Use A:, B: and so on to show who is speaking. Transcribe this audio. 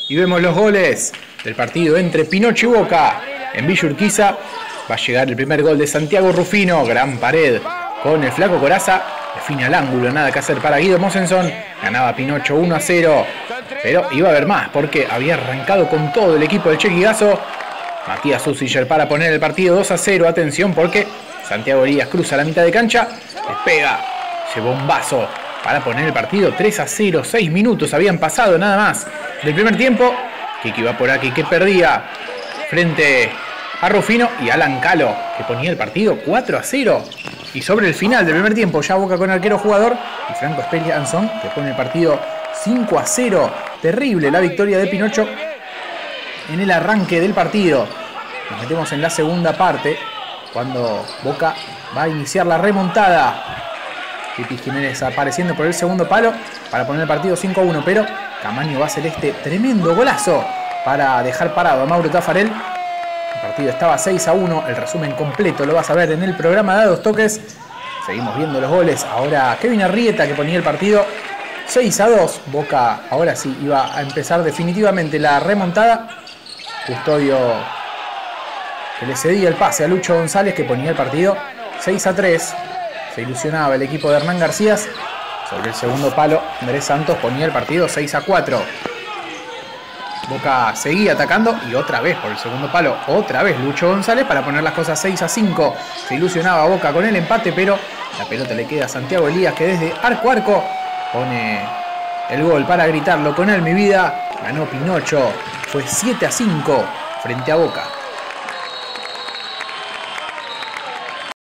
A: Y vemos los goles del partido entre Pinocho y Boca. En Villa Urquiza va a llegar el primer gol de Santiago Rufino. Gran pared con el flaco Corazza. Define al ángulo, nada que hacer para Guido Mosenson. Ganaba Pinocho 1-0. Pero iba a haber más porque había arrancado con todo el equipo del Chequigazo. Matías Usiger para poner el partido 2-0. Atención porque Santiago Elías cruza la mitad de cancha. Despega ese bombazo para poner el partido 3-0. 6 minutos habían pasado nada más del primer tiempo. Kiki va por aquí que perdía frente a Rufino y Alan Calo que ponía el partido 4-0. Y sobre el final del primer tiempo ya Boca con arquero jugador y Franco Esperianzón que pone el partido 5-0. Terrible la victoria de Pinocho en el arranque del partido. Nos metemos en la segunda parte cuando Boca va a iniciar la remontada. Pipi Jiménez apareciendo por el segundo palo para poner el partido 5-1, pero Camaño va a hacer este tremendo golazo para dejar parado a Mauro Taffarel. El partido estaba 6-1, el resumen completo lo vas a ver en el programa de A Dos Toques. Seguimos viendo los goles, ahora Kevin Arrieta que ponía el partido 6-2. Boca ahora sí iba a empezar definitivamente la remontada. Custodio que le cedía el pase a Lucho González que ponía el partido 6-3. Se ilusionaba el equipo de Hernán García. Sobre el segundo palo, Andrés Santos ponía el partido 6-4. Boca seguía atacando y otra vez por el segundo palo, otra vez Lucho González para poner las cosas 6-5. Se ilusionaba Boca con el empate, pero la pelota le queda a Santiago Elías que desde arco a arco pone el gol para gritarlo con él. Mi vida, ganó Pinocho, fue 7-5 frente a Boca.